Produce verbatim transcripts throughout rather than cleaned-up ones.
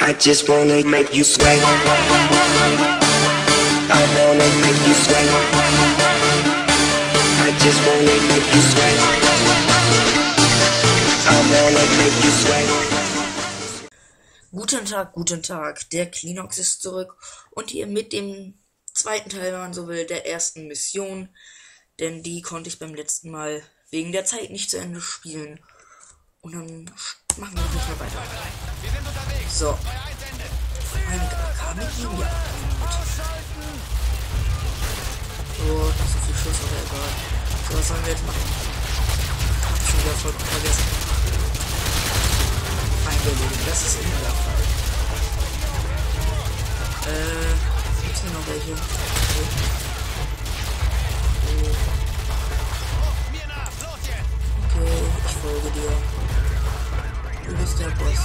I just wanna make you sweat. I wanna make you sweat. I just wanna make you sweat. I wanna make you sweat. Guten Tag, guten Tag. Der Klinox ist zurück und hier mit dem zweiten Teil, wenn man so will, der ersten Mission. Denn die konnte ich beim letzten Mal wegen der Zeit nicht zu Ende spielen. Und dann machen wir nicht mehr weiter. So. Eine A K mitnehmen? Ja. So, nicht so viel Schuss, aber egal. So, was sollen wir jetzt machen? Hab schon wieder voll vergessen. Eingelegen, das ist immer der Fall. Äh, gibt's hier noch welche? Okay. Okay, ich folge dir. Du bist der Boss.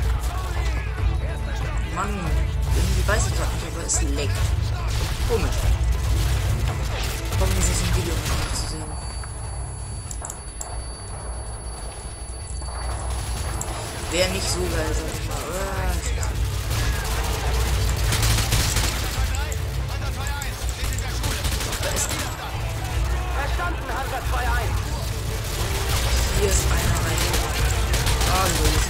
Mann, irgendwie weiß ich gerade nicht, aber es leckt. Komisch. Warum ist es im Video noch nicht zu sehen? Wäre nicht so geil, sag ich mal. Da ist einer. Verstanden, Hunter zwei eins. Hier ist einer rein. Also, jetzt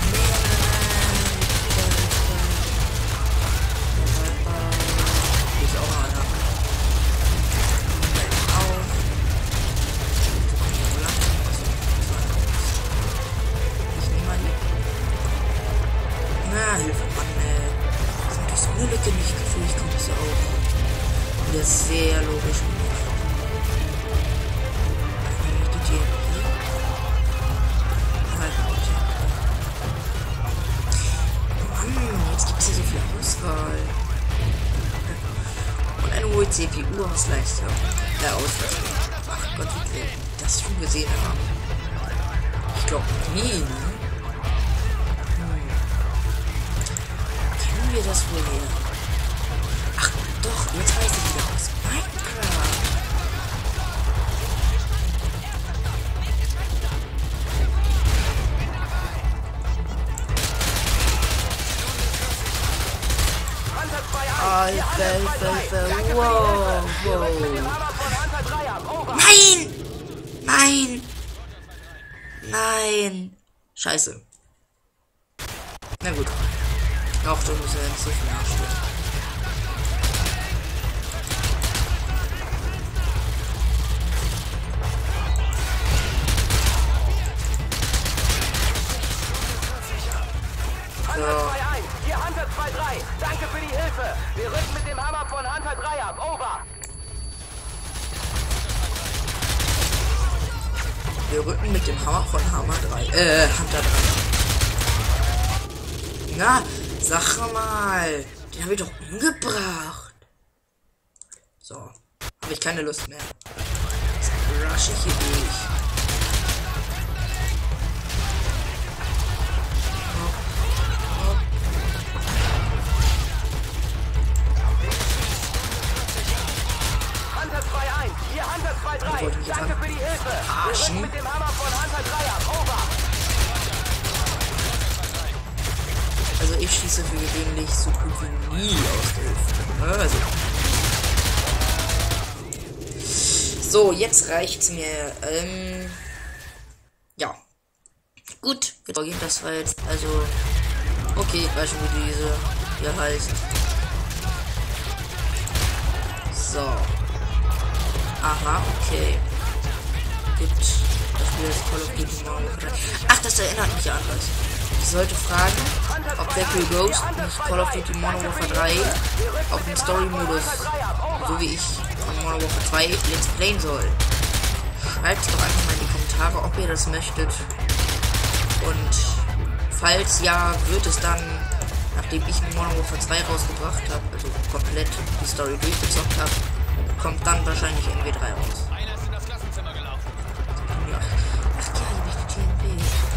hier ist auch einer. Auf. Ich nehme mal die. Na, Hilfe, Mann, ey. Das ist natürlich so eine Lücke nicht gefühlt. Ich komme das ja auch. Wieder sehr logisch. Jetzt gibt es hier so viel Auswahl. Und eine hohe C P U-Ausleistung. Der Ausleistung. Ach Gott, wie wir das schon gesehen haben. Ich glaube nie, ne? Hm. Kennen wir das wohl her? Ach doch, jetzt weiß ich wieder aus Minecraft. Alter, Alter, Alter, wow, wow. Nein! Nein! Nein! Scheiße. Na gut. Auch schon müssen wir nicht so viel nachstellen. Hier Hunter zwei drei. Danke für die Hilfe. Wir rücken mit dem Hammer von Hunter drei ab. Over. Wir rücken mit dem Hammer von Hammer drei. Äh, Hunter drei. Na, sag mal. Den habe ich doch umgebracht. So. Habe ich keine Lust mehr. Jetzt rush ich hier durch. Hier Hunter zwei drei. Danke für die Hilfe. Wir rücken mit dem Hammer von Hunter drei ab. Over. Also ich schieße für gewöhnlich so gut wie nie aus der Hüfte. Also. So, jetzt reicht's mir. Ähm, ja. Gut. Das war jetzt, also. Okay, ich weiß schon, wie diese hier heißt. So. Aha, okay. Gibt das Spiel ist Call of Duty Modern Warfare. Ach, das erinnert mich an was. Ich sollte fragen, ob Deadpool Ghost nicht Call of Duty Modern Warfare drei auf dem Story-Modus, so wie ich von Modern Warfare zwei, Let's Playen soll. Schreibt doch einfach mal in die Kommentare, ob ihr das möchtet. Und falls ja, wird es dann, nachdem ich Modern Warfare zwei rausgebracht habe, also komplett die Story durchgezockt habe, kommt dann wahrscheinlich M W drei raus. Einer ist in das Klassenzimmer gelaufen. Ja. Ach ja, hier bin ich die T N P.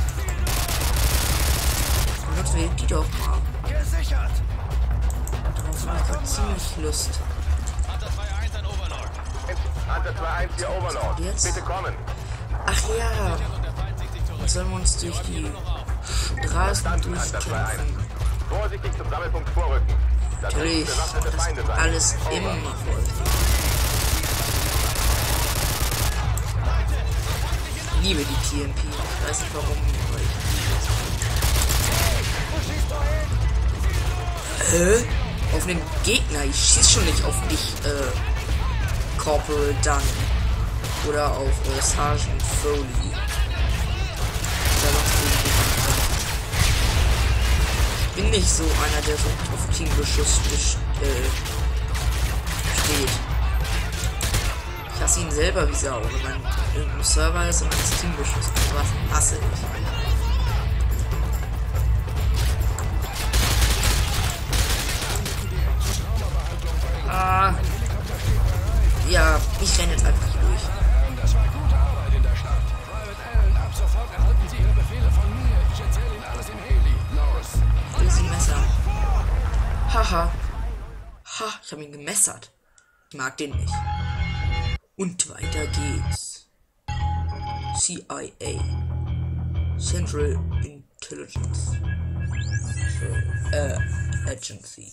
Und jetzt will die doch mal. Gesichert! Darauf habe ich gerade ziemlich Lust. Hunter zwei eins an Overlord. Hunter zwei eins hier Overlord. Jetzt? Bitte kommen. Ach ja. Und der Feind zieht sich zurück. Jetzt sollen wir uns durch die Straßen durchkämpfen. Vorsicht vorsichtig zum Sammelpunkt vorrücken. Da Natürlich, könnten bewaffnete das Feinde ist sein. alles Over. immer vorsichtig. Ich liebe die T M P. Ich weiß nicht warum, aber ich liebe es. Hä? Auf einen Gegner? Ich schieß schon nicht auf dich, äh, Corporal Dunn. Oder auf äh, Sergeant Foley. Oder sonst irgendjemand. Ich bin nicht so einer, der so auf Teambeschuss äh, steht. Ich hasse ihn selber wie Sau, wenn man in irgendeinem Server ist und man das Teambeschuss. Was hasse ich. Ah. Ja, ich renne jetzt einfach hier durch. Das war gute Arbeit in der Stadt. Private Allen, ab sofort erhalten Sie Ihre Befehle von mir. Ich erzähle Ihnen alles im Heli. Los! Will sie Messer. Haha. Ha, ich habe ihn gemessert. Ich mag den nicht. Und weiter geht's. C I A. Central Intelligence. Äh, Agency.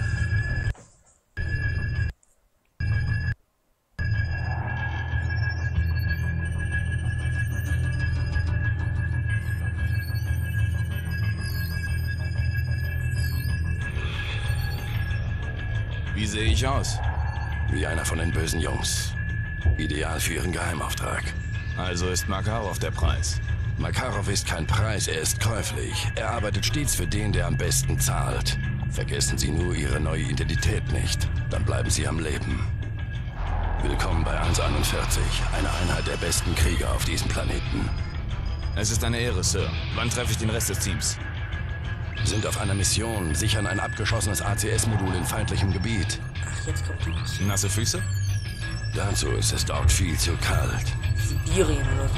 Wie sehe ich aus? Wie einer von den bösen Jungs. Ideal für Ihren Geheimauftrag. Also ist Makarov der Preis. Makarov ist kein Preis, er ist käuflich. Er arbeitet stets für den, der am besten zahlt. Vergessen Sie nur Ihre neue Identität nicht. Dann bleiben Sie am Leben. Willkommen bei eins einundvierzig, eine Einheit der besten Krieger auf diesem Planeten. Es ist eine Ehre, Sir. Wann treffe ich den Rest des Teams? Sind auf einer Mission, sichern ein abgeschossenes A C S-Modul in feindlichem Gebiet. Ach, jetzt kommt die Nasse Füße? Dazu ist es dort viel zu kalt. Sibirien oder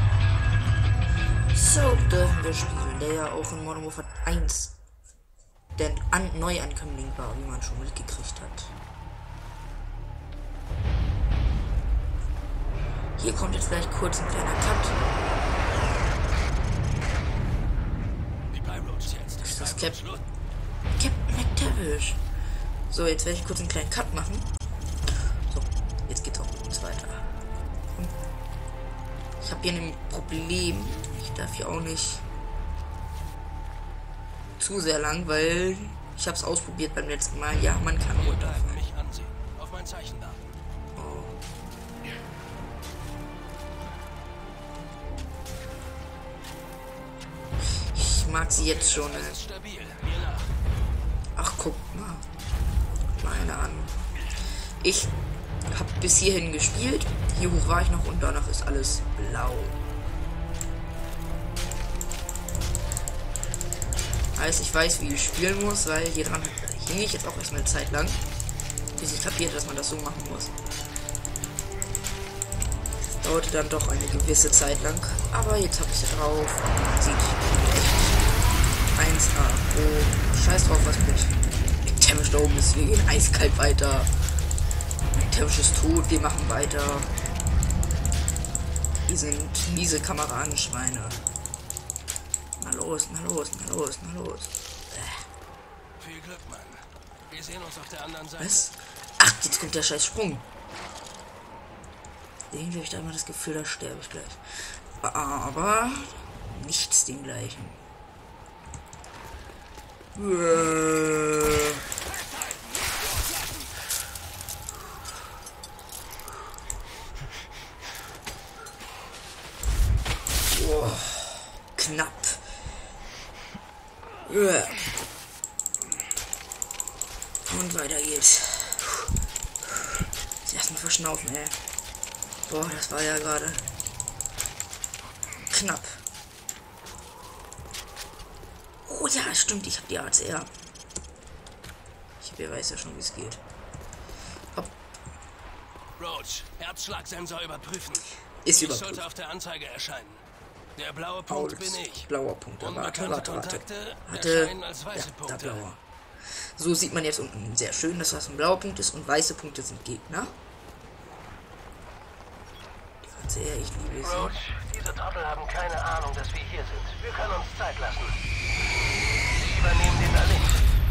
so. So dürfen wir spielen, der ja auch in Modern Warfare eins der an Neuankömmling war, wie man schon mitgekriegt hat. Hier kommt jetzt gleich kurz ein kleiner Cut. Das ist das Cap Captain McTavish. So, jetzt werde ich kurz einen kleinen Cut machen. So, jetzt geht's auch mit uns weiter. Ich habe hier ein Problem. Ich darf hier auch nicht zu sehr lang, weil ich habe es ausprobiert beim letzten Mal. Ja, man kann runterfallen. Mich ansehen. Auf mein Zeichen da. Oh. Ich mag sie jetzt schon. Das Ne? ist stabil. Mir nach. Ach, guck mal. Meine an. Ich habe bis hierhin gespielt. Hier hoch war ich noch und danach ist alles blau. Heißt, ich weiß, wie ich spielen muss, weil hier dran hing ich jetzt auch erstmal eine Zeit lang, bis ich kapierte, dass man das so machen muss. Dauerte dann doch eine gewisse Zeit lang, aber jetzt habe ich sie drauf. Man sieht echt eins A. Oh, scheiß drauf, was mit McTavish da oben ist. Wir gehen eiskalt weiter. McTavish ist tot, wir machen weiter. Die sind miese Kameradenschweine. Na los, na los, na los, na los. Äh. Viel Glück, Mann. Wir sehen uns auf der anderen Seite. Was? Ach, jetzt kommt der scheiß Sprung. Irgendwie habe ich da immer das Gefühl, da sterbe ich gleich. Aber nichts dem gleichen. Oh, knapp. Und weiter geht's. Jetzt erstmal verschnaufen, ey. Boah, das war ja gerade knapp. Oh ja, stimmt, ich habe die A C R. Ich weiß ja schon, wie es geht. Hopp. Roach, Herzschlagsensor überprüfen. Ist Ich überprüft. sollte auf der Anzeige erscheinen. Der blaue Punkt bin ich. Blauer Punkt. Warte, Unbekannte warte, warte. Kontakte Warte. erscheinen als weiße Ja, da Punkte. blauer. So sieht man jetzt unten sehr schön, dass das ein blauer Punkt ist und weiße Punkte sind Gegner. Die A C R, ich liebe sie. Roach, diese Trottel haben keine Ahnung, dass wir hier sind. Wir können uns Zeit lassen. Sie übernehmen den Verlust.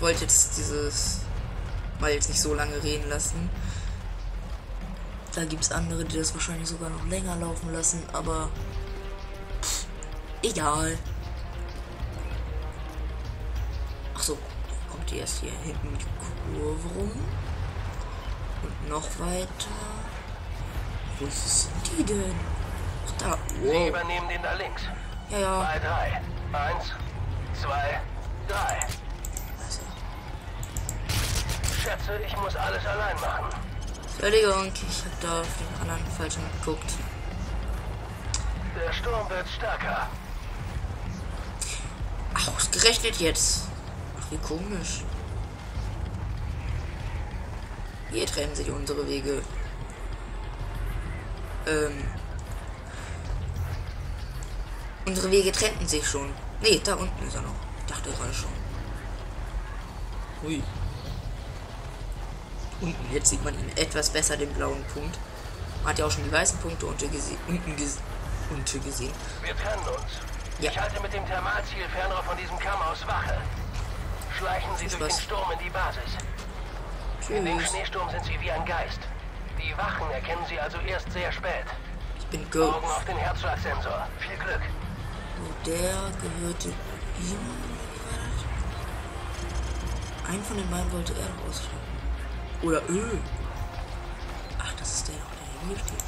wollte jetzt dieses mal jetzt nicht so lange reden lassen. Da gibt es andere, die das wahrscheinlich sogar noch länger laufen lassen, aber pff, egal. Achso, kommt die erst hier hinten die Kurve rum. Und noch weiter. Wo sind die denn? Ach, da. Sie Wow. übernehmen den da links. Ja, ja. Bei drei. Eins, zwei, drei. Schätze, ich muss alles allein machen. Entschuldigung, ich hab da auf den anderen falschen geguckt. Der Sturm wird stärker. Ach, ausgerechnet jetzt. Ach, wie komisch. Hier trennen sich unsere Wege. Ähm. Unsere Wege trennten sich schon. Nee, da unten ist er noch. Ich dachte gerade schon. Hui. Unten, jetzt sieht man ihn etwas besser, den blauen Punkt. Man hat ja auch schon die weißen Punkte unter gese unten ges unter gesehen. Wir trennen uns. Ja. Ich halte mit dem Thermalziel Fernrohr von diesem Kamm aus Wache. Schleichen Sie Tschüss, durch was? den Sturm in die Basis. In dem Tschüss. Schneesturm sind Sie wie ein Geist. Die Wachen erkennen Sie also erst sehr spät. Ich bin Augen Ghost. auf den Herzschlagsensor. Viel Glück. Der gehörte ihm. Einen von den beiden wollte er doch ausschalten. Oder Öl. Ach, das ist der, der hier steht.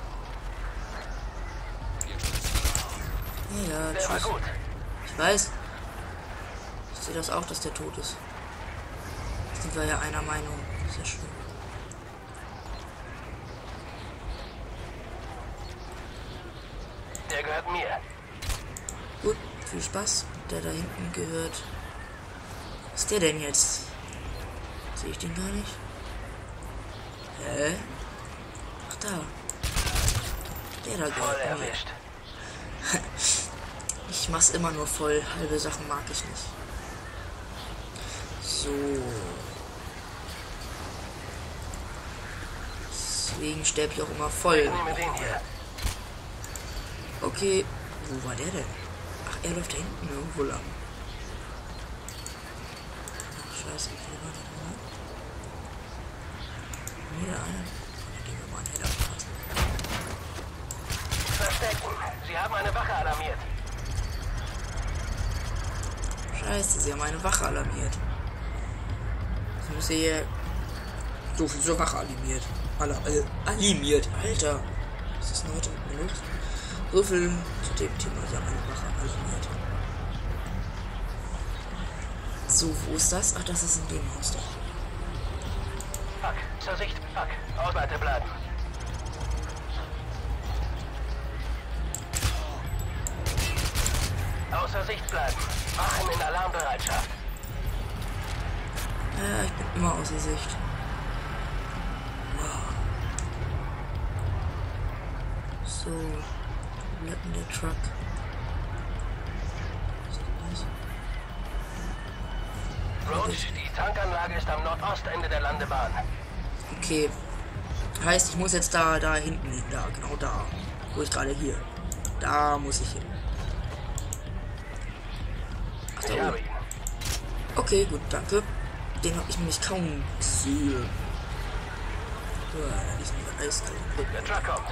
Ja, ja, Der war tschüss. gut. Ich weiß. Ich sehe das auch, dass der tot ist. Sind wir ja einer Meinung. Sehr schön. Der gehört mir. Gut, viel Spaß. Der da hinten gehört. Was ist der denn jetzt? Sehe ich den gar nicht? Hä? Ach da. Der da Voll gehört mir. erwischt. Ich mach's immer nur voll. Halbe Sachen mag ich nicht. So. Deswegen sterbe ich auch immer voll. Ich nehme den hier. Okay. Wo war der denn? Ach, er läuft da hinten irgendwo lang. Ach, scheiße, wie viel war der denn? Wieder einer. Gehen wir mal einen Header passen. Verstecken. Sie haben eine Wache alarmiert. Scheiße, sie haben eine Wache alarmiert. Ich muss hier so viel zur Wache alarmiert. Alla, äh, alarmiert, Alter. Was ist denn heute mit mir los? So viel zu dem Thema, sie haben eine Wache alarmiert. So, wo ist das? Ach, das ist in dem Haus da. Fuck. Zur Sicht. Fuck. Ausweite bleiben. Außer Sicht bleiben. Wachen in Alarmbereitschaft. Ja, ich bin immer außer Sicht. Wow. So, wo bleibt denn der Truck? Was ist das? Roach, die Tankanlage ist am Nordostende der Landebahn. Okay. Heißt, ich muss jetzt da, da hinten hin. Da, genau da. Wo ich gerade hier. Da muss ich hin. Ach, da Ich habe oben. ihn. Okay, gut, danke. Den habe ich nämlich kaum gesehen. Ja, die sind ja eiskalt. Der Truck kommt.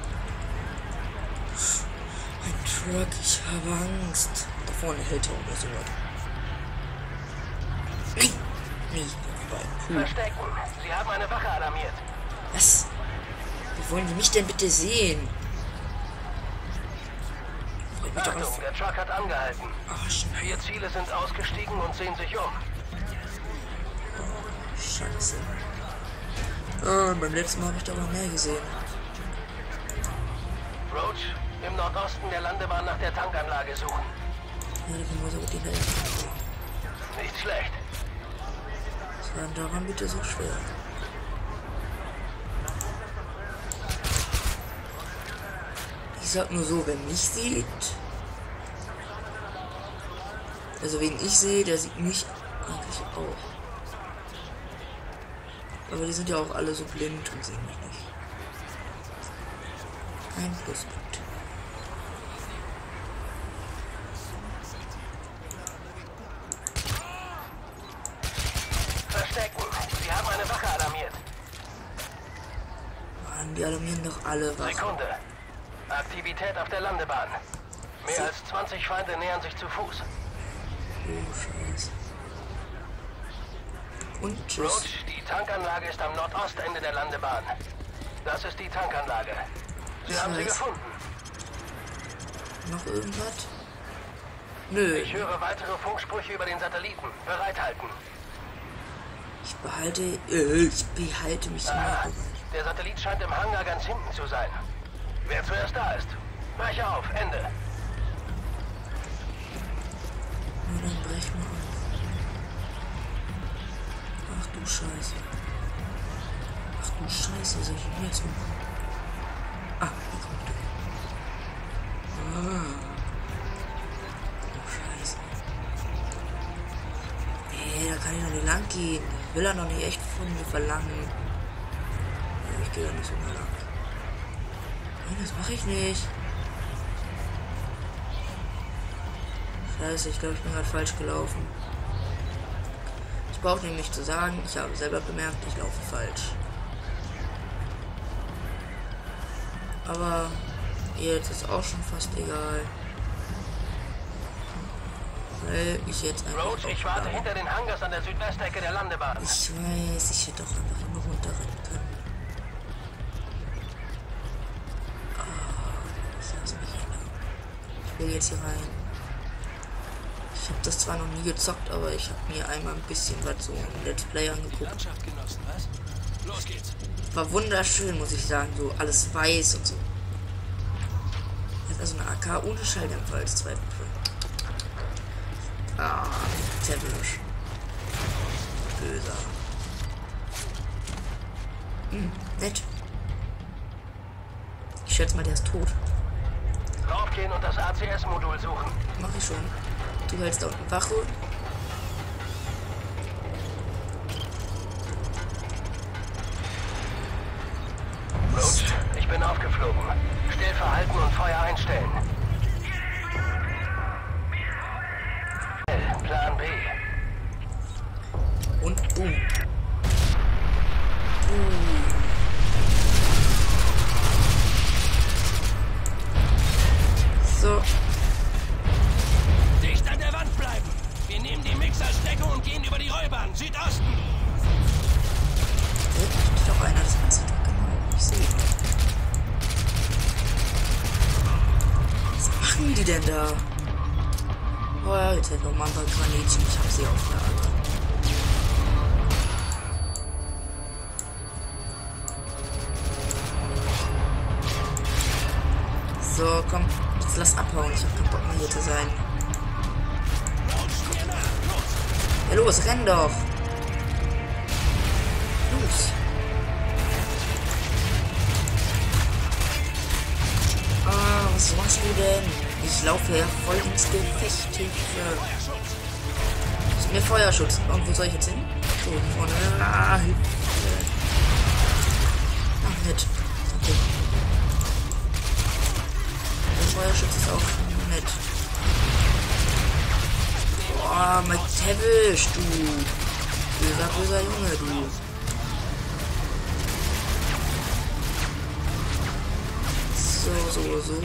Ein Truck, ich habe Angst. Da vorne hält er oder so was. Nein! Nee, vorbei. Puh. Verstecken. Sie haben eine Wache alarmiert. Was? Wie wollen die mich denn bitte sehen? Freut mich doch Achtung, auf. der Truck hat angehalten. Ach, schnell. Vier Ziele sind ausgestiegen und sehen sich um. Scheiße. Ah, beim letzten Mal habe ich da aber mehr gesehen. Roach, im Nordosten der Landebahn nach der Tankanlage suchen. Ja, da können wir so gut die Welt. Nicht schlecht. Was war denn daran bitte so schwer? Ich sag nur so, wer mich sieht. Also wen ich sehe, der sieht mich eigentlich auch. Aber die sind ja auch alle so blind und sehen mich nicht. Ein Pluspunkt. alle wach. Sekunde. Aktivität auf der Landebahn. Mehr als zwanzig Feinde nähern sich zu Fuß. Oh, Scheiße. Und tschüss. Roach, die Tankanlage ist am Nordostende der Landebahn. Das ist die Tankanlage. Sie Ich haben sie weiß. gefunden. Noch irgendwas? Nö. Ich höre weitere Funksprüche über den Satelliten. Bereithalten. Ich behalte... Äh, ich behalte mich immer Ah, bereit. der Satellit scheint im Hangar ganz hinten zu sein. Wer zuerst da ist. Breche auf. Ende. Na, dann brech mal auf. Ach du Scheiße. Ach du Scheiße, soll ich ihn jetzt machen? Ah, hier kommt er. Ah. Oh Scheiße. Ey, da kann ich noch nicht lang gehen. Ich will er noch nicht echt von mir verlangen. Ja, ich gehe da nicht so mal lang. Nein, das mache ich nicht. Scheiße, ich glaube, ich bin gerade falsch gelaufen. Ich brauche nämlich zu sagen, ich habe selber bemerkt, ich laufe falsch. Aber jetzt ist auch schon fast egal. Weil ich jetzt einfach... Roach, ich warte aufbleibe. hinter den Hangars an der Südwestecke der Landebahn. Ich weiß, ich hätte doch einfach immer runterrennen können. Ah, ich lasse mich allein. Ich will jetzt hier rein. Ich habe das zwar noch nie gezockt, aber ich habe mir einmal ein bisschen was so im Let's Play angeguckt. Landschaft genossen, was? Los geht's. War wunderschön, muss ich sagen. So alles weiß und so. Jetzt also eine A K ohne Schalldämpfer als zweiten Film. Ah, Zerwisch. Böser. Hm, nett. Ich schätze mal, der ist tot. Raufgehen und das A C S-Modul suchen. Mach ich schon. Du hältst da unten Wache. Roach, ich bin aufgeflogen. Still verhalten und Feuer einstellen. Plan B. Und uh. Uh. So. Dicht an der Wand bleiben. Wir nehmen die Mixerstrecke und gehen über die Rollbahn. Südosten. Da steht doch einer, das weiß ich doch genau. Ich sehe ihn. Was machen die denn da? Oh ja, jetzt hätte noch mal ein paar Granitchen. Ich hab sie auf Lager. So, komm. Jetzt lass abhauen. Ich hab keinen Bock mehr hier zu sein. Ja, los, renn doch. Los. Ah, was machst du denn? Ich laufe ja voll ins Gefecht. Hilfe. Ist mir Feuerschutz. Und wo soll ich jetzt hin? So, hier vorne. Ah, Hilfe. Ach, nett. Okay. Der Feuerschutz ist auch nett. Boah, McTavish, du. Böser, böser Junge, du. So, so, so.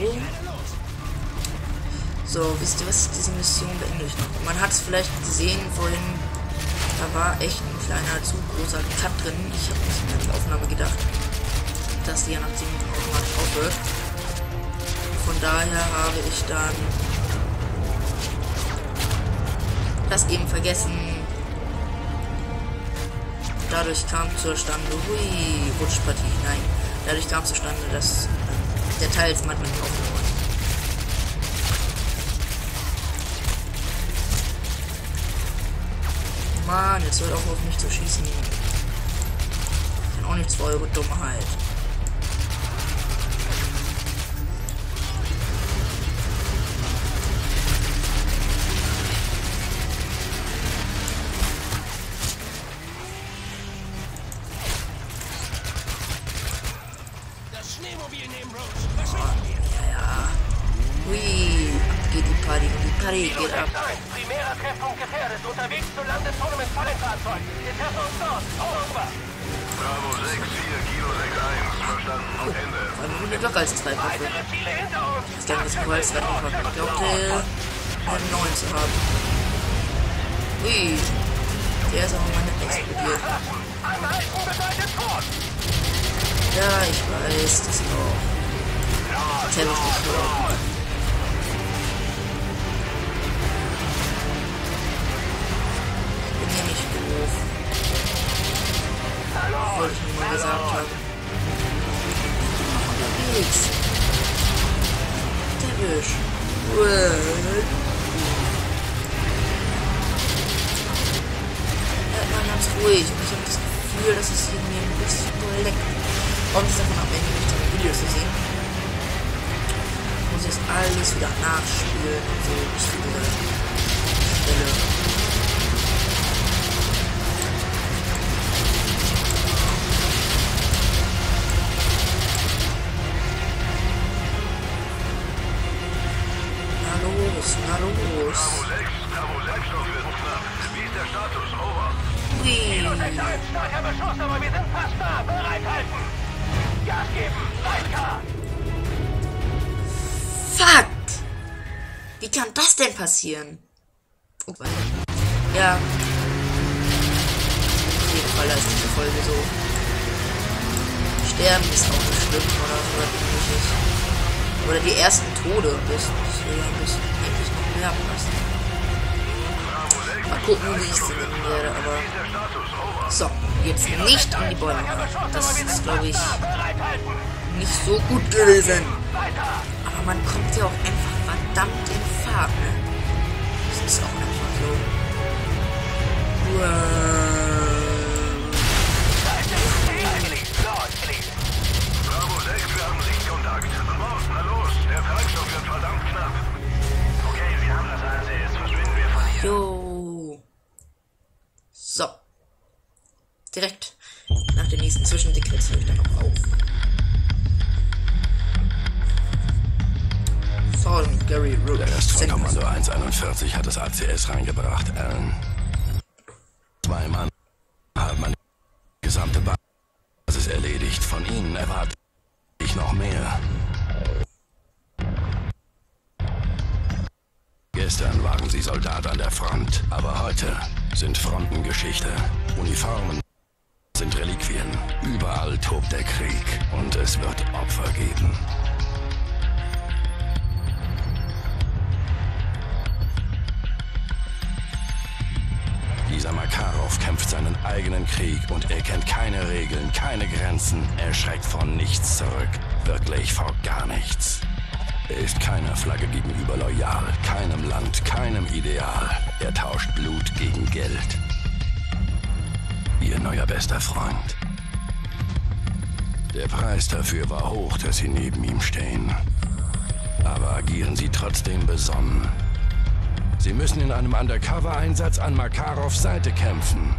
So, wisst ihr was? Diese Mission beende ich noch. Man hat es vielleicht gesehen vorhin, da war echt ein kleiner, zu großer Cut drin. Ich habe nicht mehr in die Aufnahme gedacht, dass die ja nach zehn Minuten automatisch aufhört. Von daher habe ich dann das eben vergessen. Dadurch kam zustande, hui, Rutschpartie, nein. Dadurch kam zustande, dass der Teil jetzt manchmal nicht aufgenommen hat. Mann, jetzt hört auch auf mich zu schießen. Ich kann auch nichts für eure Dummheit. Das Schneemobil nehmen, Roach. Verschwinden wir. Ja, ja. Hui, ab geht die Party und die Party geht ab. Primärer Treffpunkt gefährdet. Unterwegs zur Landezone mit Fallenfahrzeug. Wir treffen uns dort. Over. Bravo sechs vier, Kilo sechs eins. Verstanden. Ende. Dann sind wir doch als zwei Köpfe. Weitere Ziele hinter uns. Ich denke, das war als zwei Köpfe. Ich glaube, der einen neuen zu haben. Ui. Der ist aber mal nicht explodiert. Anhalten bedeutet tot. Ja, ich weiß, das auch. Der wird gestorben. Ich bin hier nicht doof. Wollte ich nur mal gesagt haben. Unterwegs. Der Wisch. Ja, immer ganz ruhig. Und ich habe das Gefühl, dass es hier mir ein bisschen leckt. Kommt es davon ab, wenn ich nicht die Videos zu sehen. Muss ich jetzt alles wieder nachspielen und so. Ich finde Stelle. Na los, na los. Bravo sechs, Bravo sechs, noch wird knapp. Wie ist der Status? Over. Kilo sechs Ui. eins, starker Beschuss, aber wir sind fast da. Bereithalten. Gas geben. Weiter. Fuck! Wie kann das denn passieren? Oh, weiter. Ja. Auf jeden Fall ist diese Folge so. Sterben ist auch nicht schlimm oder so ähnliches. Oder die ersten Tode am besten. Das will ja ein bisschen eigentlich noch mehr passen. Mal gucken, wie ich es nehmen werde, aber. So, jetzt nicht in die Bäume. Das ist, glaube ich, nicht so gut gewesen. Aber man kommt ja auch einfach verdammt in Fahrt, ne? Das ist auch einfach so. Bravo sechs, wir haben Sichtkontakt. Los, na los, der Treibstoff wird verdammt knapp. Okay, wir haben das alles. Jetzt verschwinden wir von hier. Jo. So. Direkt nach der nächsten Zwischensequenz höre ich dann noch auf. Sergeant Gary Root. Der Rest von Kommando eins einundvierzig hat das A C S reingebracht, Alan. Zwei Mann haben meine gesamte Basis erledigt. Von ihnen erwarte ich noch mehr. Gestern waren sie Soldat an der Front, aber heute sind Fronten Geschichte. Uniformen sind Reliquien. Überall tobt der Krieg und es wird Opfer geben. Dieser Makarov kämpft seinen eigenen Krieg und er kennt keine Regeln, keine Grenzen. Er schreckt vor nichts zurück. Wirklich vor gar nichts. Er ist keiner Flagge gegenüber loyal, keinem Land, keinem Ideal. Er tauscht Blut gegen Geld. Ihr neuer bester Freund. Der Preis dafür war hoch, dass Sie neben ihm stehen. Aber agieren Sie trotzdem besonnen. Sie müssen in einem Undercover-Einsatz an Makarovs Seite kämpfen.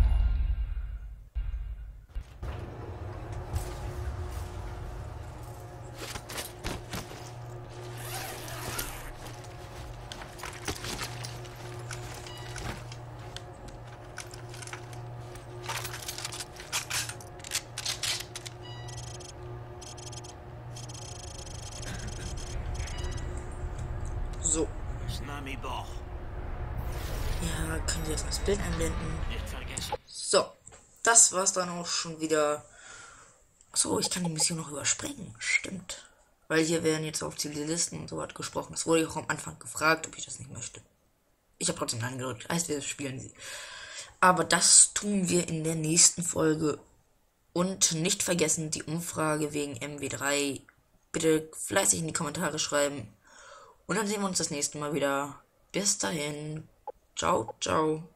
So. Ja, können Sie jetzt das Bild einblenden? So, das war's dann auch schon wieder. So, ich kann die Mission noch überspringen. Stimmt. Weil hier werden jetzt auf Zivilisten und so was gesprochen. Das wurde ich auch am Anfang gefragt, ob ich das nicht möchte. Ich habe trotzdem Nein gedrückt. Heißt, wir spielen sie. Aber das tun wir in der nächsten Folge. Und nicht vergessen, die Umfrage wegen M W drei. Bitte fleißig in die Kommentare schreiben. Und dann sehen wir uns das nächste Mal wieder. Bis dahin. Ciao, ciao.